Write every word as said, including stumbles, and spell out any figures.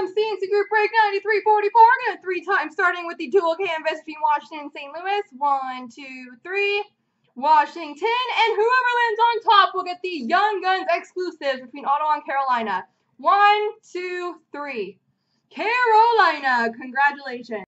from C and C Group Break ninety-three forty-four. Gonna three times, starting with the dual canvas between Washington and Saint Louis. One, two, three. Washington, and whoever lands on top will get the Young Guns exclusive between Ottawa and Carolina. One, two, three. Carolina, congratulations.